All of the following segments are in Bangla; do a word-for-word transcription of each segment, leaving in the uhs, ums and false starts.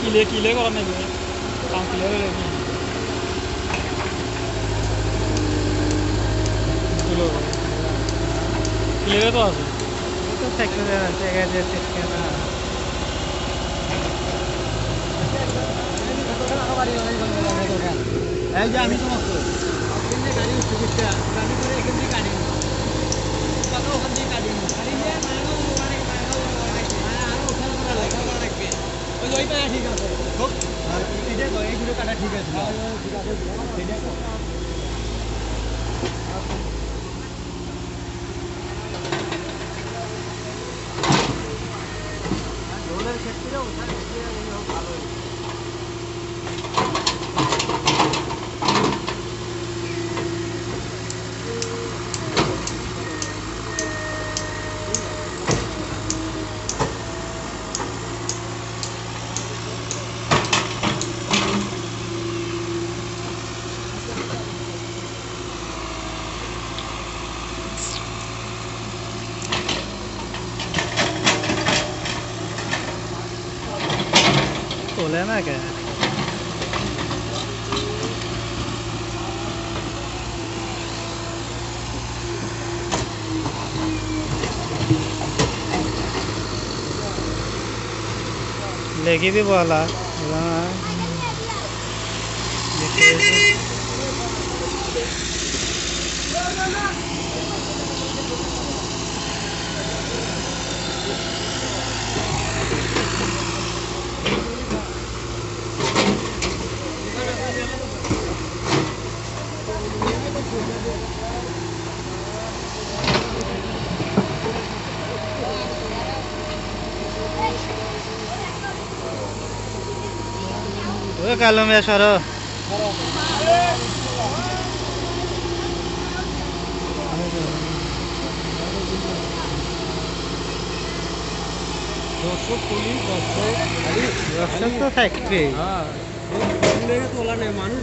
কিলে কিলে করা নেবে কাম কিলে হলে কি কিলো কিলে তো আছে তো ফ্যাক্টরি আছে এখানে থেকে না এই যে আমি তোমাকে আপনি গাড়ি উঠতে দিতে গাড়ি করে এখান থেকে গাড়ি কত ওখান থেকে গাড়ি গাড়ি নিয়ে মানো মানে মানো আর ওখানে করা লাগে করা রাখবে ওই ওই পায়া ঠিক আছে আর এটা এইগুলো কাটা ঠিক আছে ঠিক আছে সেটা ডোলের ক্ষেত্রে ওখানে ভালো তোলে না কে লেগে দিব আলা ওই কালো মেয়ে সরো দর্শক পুলিশ দর্শক দর্শক তো থাকবে হ্যাঁ তোলা নেই মানুষ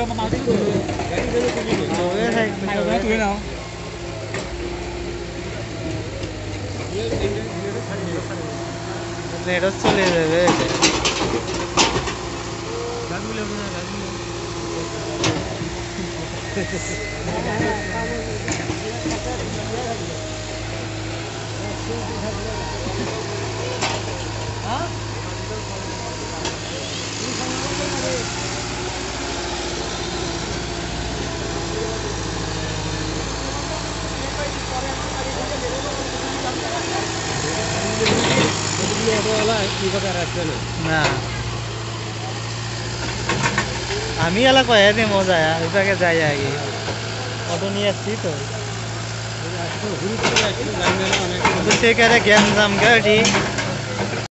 তুলে নাও নেটও চলে যাবে না আমি এলা কয়ে দিই মজা ওই জায়গায় যাই আগে অটো নিয়ে আসছি তো সেখানে গেম জাম গাড়ি